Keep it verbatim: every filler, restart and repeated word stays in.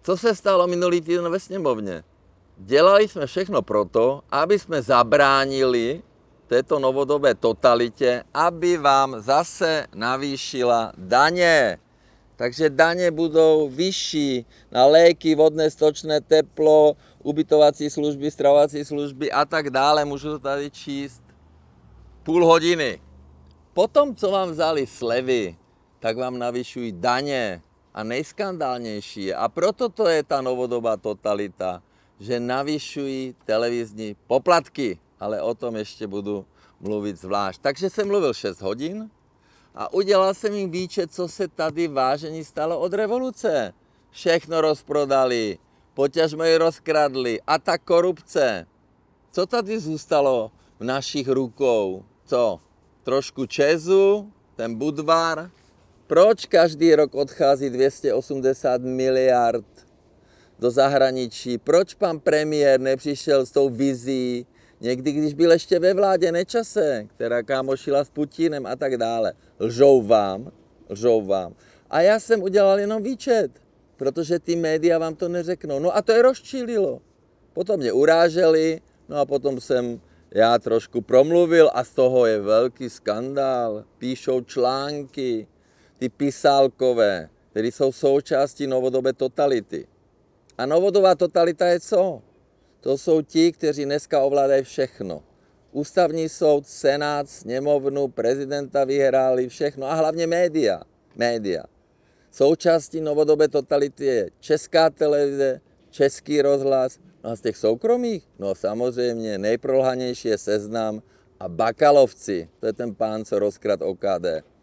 Co se stalo minulý týden ve sněmovně? Dělali jsme všechno proto, aby jsme zabránili této novodobé totalitě, aby vám zase navýšila daně. Takže daně budou vyšší na léky, vodné, stočné, teplo, ubytovací služby, stravovací služby a tak dále. Můžu to tady číst půl hodiny. Potom, co vám vzali slevy, tak vám navyšují daně. A nejskandálnější je, a proto to je ta novodobá totalita, že navyšují televizní poplatky. Ale o tom ještě budu mluvit zvlášť. Takže jsem mluvil šest hodin a udělal jsem jim výčet, co se tady vážení stalo od revoluce. Všechno rozprodali, potěžmo ji rozkradli. A ta korupce. Co tady zůstalo v našich rukou? Co? Trošku Česu, ten Budvar. Proč každý rok odchází dvě stě osmdesát miliard do zahraničí? Proč pan premiér nepřišel s tou vizí, někdy, když byl ještě ve vládě Nečase, která kámošila s Putinem a tak dále? Lžou vám, lžou vám. A já jsem udělal jenom výčet, protože ty média vám to neřeknou. No a to je rozčílilo. Potom mě uráželi, no a potom jsem já trošku promluvil a z toho je velký skandál. Píšou články, ty pisálkové, které jsou součástí novodobé totality. A novodobá totalita je co? To jsou ti, kteří dneska ovládají všechno. Ústavní soud, senát, sněmovnu, prezidenta vyhráli, všechno a hlavně média. Média. Součástí novodobé totality je Česká televize, Český rozhlas, no a z těch soukromých, no samozřejmě nejprolhanější je Seznam a Bakalovci, to je ten pán, co rozkrad O K D.